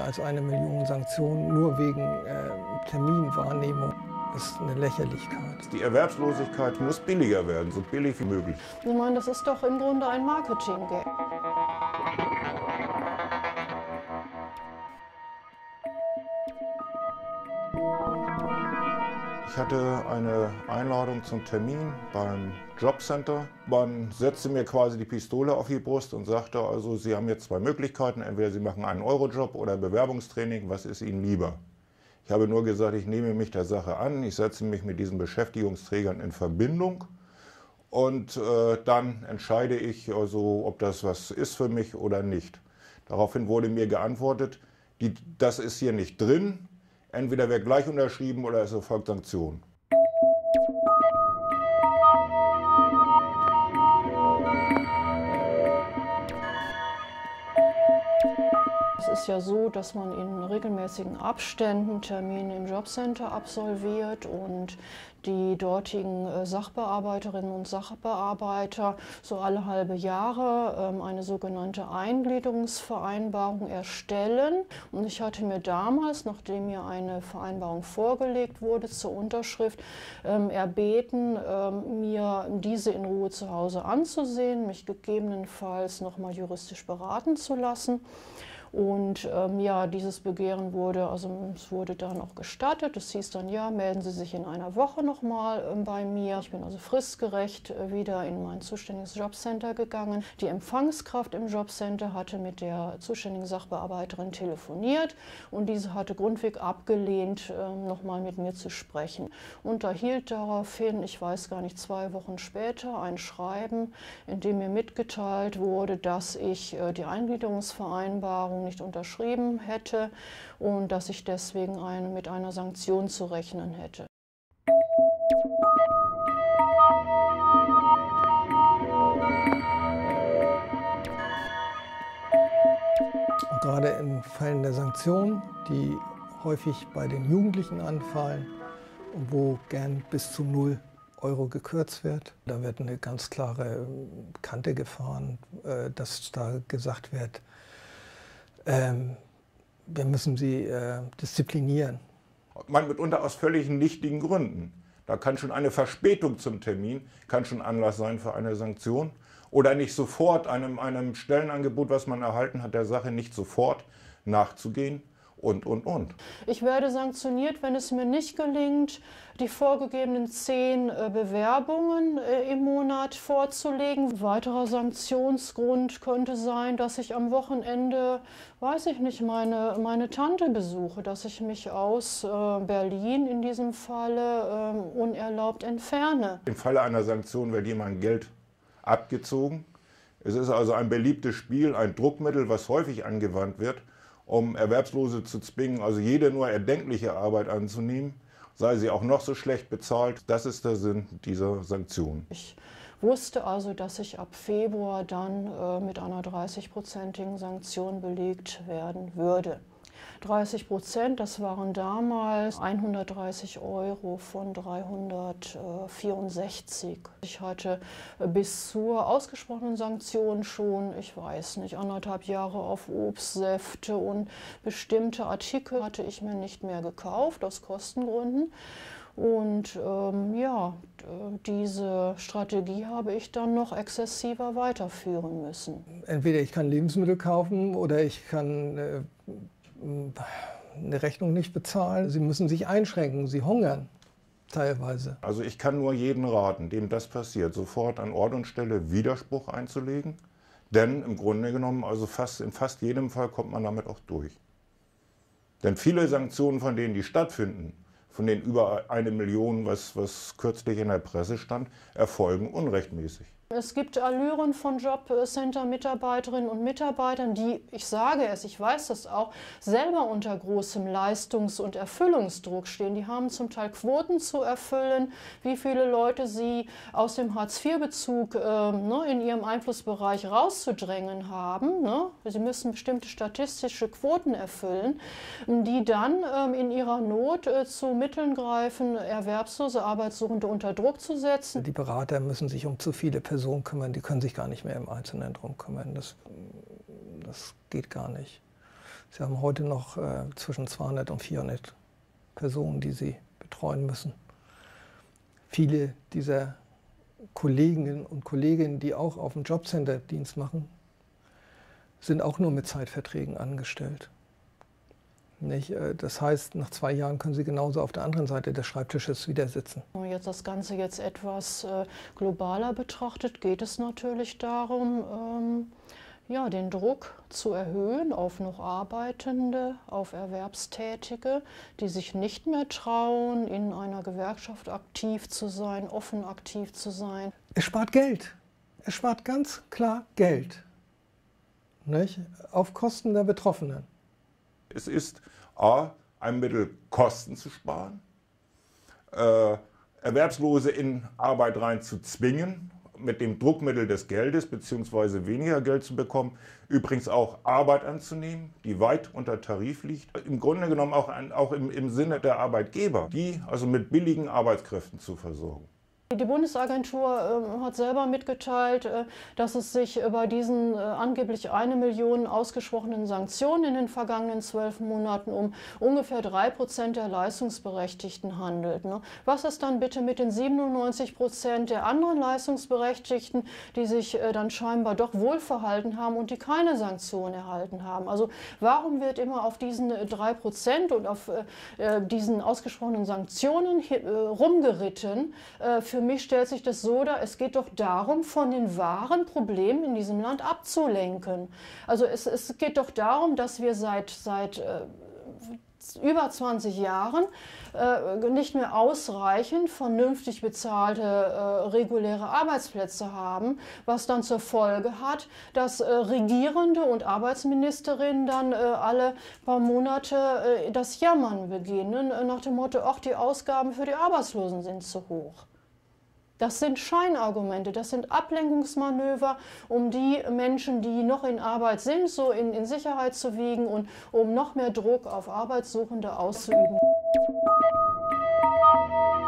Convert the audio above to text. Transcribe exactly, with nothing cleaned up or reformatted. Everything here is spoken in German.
als eine Million Sanktionen nur wegen äh, Terminwahrnehmung. Das ist eine Lächerlichkeit. Die Erwerbslosigkeit muss billiger werden, so billig wie möglich. Ich meine, das ist doch im Grunde ein Marketing-Gag. Ich hatte eine Einladung zum Termin beim Jobcenter. Man setzte mir quasi die Pistole auf die Brust und sagte, also Sie haben jetzt zwei Möglichkeiten, entweder Sie machen einen Euro-Job oder Bewerbungstraining, was ist Ihnen lieber? Ich habe nur gesagt, ich nehme mich der Sache an, ich setze mich mit diesen Beschäftigungsträgern in Verbindung und äh, dann entscheide ich, also, ob das was ist für mich oder nicht. Daraufhin wurde mir geantwortet, die, das ist hier nicht drin. Entweder wird gleich unterschrieben oder es erfolgt Sanktion. Es ist ja so, dass man in regelmäßigen Abständen Termine im Jobcenter absolviert und die dortigen Sachbearbeiterinnen und Sachbearbeiter so alle halbe Jahre eine sogenannte Eingliederungsvereinbarung erstellen. Und ich hatte mir damals, nachdem mir eine Vereinbarung vorgelegt wurde zur Unterschrift, erbeten, mir diese in Ruhe zu Hause anzusehen, mich gegebenenfalls noch mal juristisch beraten zu lassen. Und ähm, ja, dieses Begehren wurde, also es wurde dann auch gestattet. Es hieß dann, ja, melden Sie sich in einer Woche nochmal ähm, bei mir. Ich bin also fristgerecht äh, wieder in mein zuständiges Jobcenter gegangen. Die Empfangskraft im Jobcenter hatte mit der zuständigen Sachbearbeiterin telefoniert und diese hatte grundweg abgelehnt, äh, nochmal mit mir zu sprechen. Und erhielt daraufhin, ich weiß gar nicht, zwei Wochen später ein Schreiben, in dem mir mitgeteilt wurde, dass ich äh, die Eingliederungsvereinbarung nicht unterschrieben hätte und dass ich deswegen ein, mit einer Sanktion zu rechnen hätte. Und gerade in Fällen der Sanktionen, die häufig bei den Jugendlichen anfallen und wo gern bis zu null Euro gekürzt wird, da wird eine ganz klare Kante gefahren, dass da gesagt wird, Ähm, wir müssen sie äh, disziplinieren. Man mitunter aus völlig nichtigen Gründen. Da kann schon eine Verspätung zum Termin, kann schon Anlass sein für eine Sanktion. Oder nicht sofort einem, einem Stellenangebot, was man erhalten hat, der Sache nicht sofort nachzugehen. Und, und, und. Ich werde sanktioniert, wenn es mir nicht gelingt, die vorgegebenen zehn äh, Bewerbungen äh, im Monat vorzulegen. Ein weiterer Sanktionsgrund könnte sein, dass ich am Wochenende, weiß ich nicht, meine, meine Tante besuche, dass ich mich aus äh, Berlin in diesem Falle äh, unerlaubt entferne. Im Falle einer Sanktion wird jemand Geld abgezogen. Es ist also ein beliebtes Spiel, ein Druckmittel, was häufig angewandt wird, um Erwerbslose zu zwingen, also jede nur erdenkliche Arbeit anzunehmen, sei sie auch noch so schlecht bezahlt. Das ist der Sinn dieser Sanktionen. Ich wusste also, dass ich ab Februar dann äh, mit einer dreißigprozentigen Sanktion belegt werden würde. dreißig Prozent, das waren damals hundertdreißig Euro von dreihundertvierundsechzig. Ich hatte bis zur ausgesprochenen Sanktion schon, ich weiß nicht, anderthalb Jahre auf Obstsäfte und bestimmte Artikel hatte ich mir nicht mehr gekauft, aus Kostengründen. Und ähm, ja, diese Strategie habe ich dann noch exzessiver weiterführen müssen. Entweder ich kann Lebensmittel kaufen oder ich kann äh, eine Rechnung nicht bezahlen. Sie müssen sich einschränken, sie hungern teilweise. Also ich kann nur jeden raten, dem das passiert, sofort an Ort und Stelle Widerspruch einzulegen. Denn im Grunde genommen, also fast, in fast jedem Fall kommt man damit auch durch. Denn viele Sanktionen von denen, die stattfinden, von den über eine Million, was, was kürzlich in der Presse stand, erfolgen unrechtmäßig. Es gibt Allüren von Jobcenter-Mitarbeiterinnen und Mitarbeitern, die, ich sage es, ich weiß das auch, selber unter großem Leistungs- und Erfüllungsdruck stehen. Die haben zum Teil Quoten zu erfüllen, wie viele Leute sie aus dem Hartz vier Bezug äh, ne, in ihrem Einflussbereich rauszudrängen haben. Ne? Sie müssen bestimmte statistische Quoten erfüllen, die dann ähm, in ihrer Not äh, zu Mitteln greifen, Erwerbslose, Arbeitssuchende unter Druck zu setzen. Die Berater müssen sich um zu viele Personen kümmern, die können sich gar nicht mehr im Einzelnen drum kümmern. Das, das geht gar nicht. Sie haben heute noch äh, zwischen zweihundert und vierhundert Personen, die Sie betreuen müssen. Viele dieser Kolleginnen und Kollegen, die auch auf dem Jobcenter Dienst machen, sind auch nur mit Zeitverträgen angestellt. Nicht? Das heißt, nach zwei Jahren können Sie genauso auf der anderen Seite des Schreibtisches wieder sitzen. Jetzt das Ganze jetzt etwas äh, globaler betrachtet, geht es natürlich darum, ähm, ja, den Druck zu erhöhen auf noch Arbeitende, auf Erwerbstätige, die sich nicht mehr trauen, in einer Gewerkschaft aktiv zu sein, offen aktiv zu sein. Es spart Geld. Es spart ganz klar Geld. Nicht? Auf Kosten der Betroffenen. Es ist a. ein Mittel, Kosten zu sparen, äh, Erwerbslose in Arbeit rein zu zwingen, mit dem Druckmittel des Geldes bzw. weniger Geld zu bekommen, übrigens auch Arbeit anzunehmen, die weit unter Tarif liegt, im Grunde genommen auch, an, auch im, im Sinne der Arbeitgeber, die also mit billigen Arbeitskräften zu versorgen. Die Bundesagentur äh, hat selber mitgeteilt, äh, dass es sich äh, bei diesen äh, angeblich eine Million ausgesprochenen Sanktionen in den vergangenen zwölf Monaten um ungefähr drei Prozent der Leistungsberechtigten handelt. Ne? Was ist dann bitte mit den siebenundneunzig Prozent der anderen Leistungsberechtigten, die sich äh, dann scheinbar doch wohlverhalten haben und die keine Sanktionen erhalten haben? Also warum wird immer auf diesen äh, drei Prozent und auf äh, diesen ausgesprochenen Sanktionen hier, äh, rumgeritten? Äh, für Für mich stellt sich das so dar, es geht doch darum, von den wahren Problemen in diesem Land abzulenken. Also es, es geht doch darum, dass wir seit, seit äh, über zwanzig Jahren äh, nicht mehr ausreichend vernünftig bezahlte äh, reguläre Arbeitsplätze haben, was dann zur Folge hat, dass äh, Regierende und Arbeitsministerinnen dann äh, alle paar Monate äh, das Jammern beginnen, äh, nach dem Motto, ach, die Ausgaben für die Arbeitslosen sind zu hoch. Das sind Scheinargumente, das sind Ablenkungsmanöver, um die Menschen, die noch in Arbeit sind, so in, in Sicherheit zu wiegen und um noch mehr Druck auf Arbeitssuchende auszuüben.